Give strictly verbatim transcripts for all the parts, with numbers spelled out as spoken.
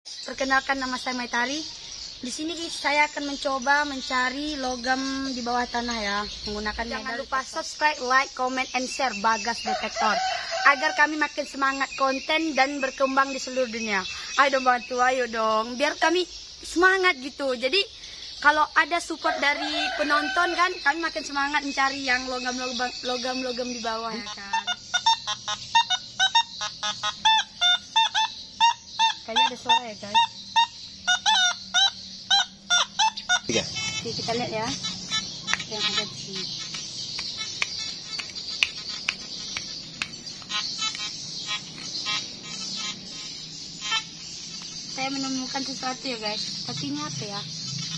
Perkenalkan, nama saya Maitari. Di sini saya akan mencoba mencari logam di bawah tanah ya, menggunakan jangan lupa subscribe, like, comment, and share Bagas Detektor agar kami makin semangat konten dan berkembang di seluruh dunia. Ayo dong bantu, ayo dong, biar kami semangat gitu. Jadi kalau ada support dari penonton kan, kami makin semangat mencari yang logam-logam logam-logam di bawah ya kan. Kayaknya ada suara ya guys. Tiga. Oke, kita lihat ya yang ada di sini. Saya menemukan sesuatu ya guys, tapi ini apa ya?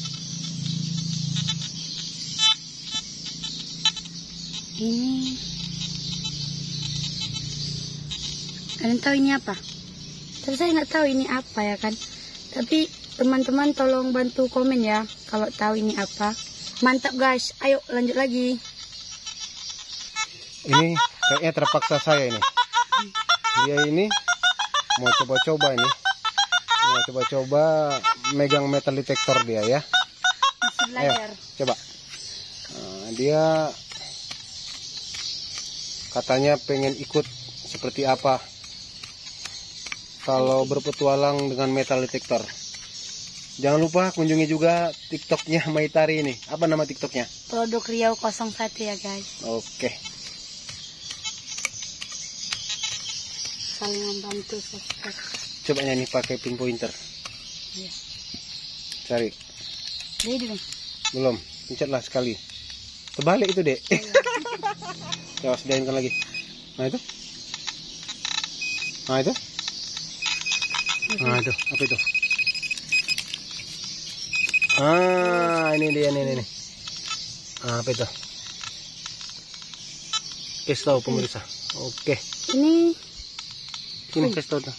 Ini, kalian tahu ini apa? Tapi saya nggak tahu ini apa ya kan. Tapi teman-teman tolong bantu komen ya kalau tahu ini apa. Mantap guys, ayo lanjut lagi. Ini kayaknya terpaksa saya ini. Dia ini mau coba-coba ini. Mau coba-coba megang metal detektor dia ya. Masih belajar. Ayo, coba. Nah, dia katanya pengen ikut seperti apa kalau berpetualang dengan metal detektor. Jangan lupa kunjungi juga TikToknya Maitari ini. Apa nama TikToknya? Produk Riau nol satu ya guys. Oke. Saling membantu subscribe. Coba nyanyi pakai pinpointer. Iya. Cari. Jadi dong. Belum. Pencetlah sekali. Terbalik itu, Dek. Coba sedainkan lagi. Nah itu. Nah itu. Nah itu. Apa itu? Ah, ini dia nih, nih, nih. Ah, apa itu? Kasih tahu pemirsa. Oke. Ini Ini kasih tahu tuh.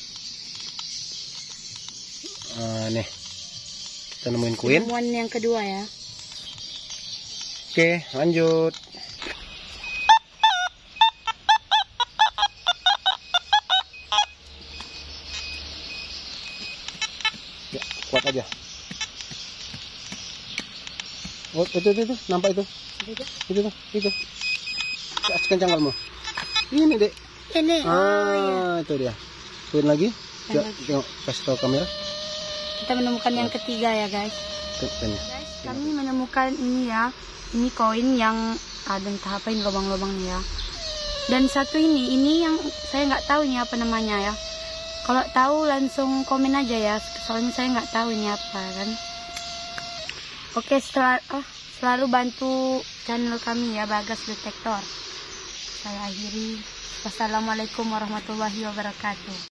Ah, nih. Kita nemuin koin. temuan yang kedua ya. Oke, lanjut. Ya, kuat aja. Oh, itu, itu, itu, nampak itu. Itu. Itu tuh, itu. Ya, kencang kamu. Ini, Dek. Ini. Ah, Oh iya. itu dia. Koin lagi. Coba Lanjut. tengok, kasih tahu kamera. Kita menemukan yang ketiga ya guys. Tanya. Guys, kami menemukan ini ya. Ini koin yang ada entah apa ini lubang-lubang ya. Dan satu ini, ini yang saya nggak tahu ini apa namanya ya. Kalau tahu langsung komen aja ya. Soalnya saya nggak tahu ini apa kan. Oke, setelah, oh, selalu bantu channel kami ya, Bagas Detektor. Saya akhiri. Wassalamualaikum warahmatullahi wabarakatuh.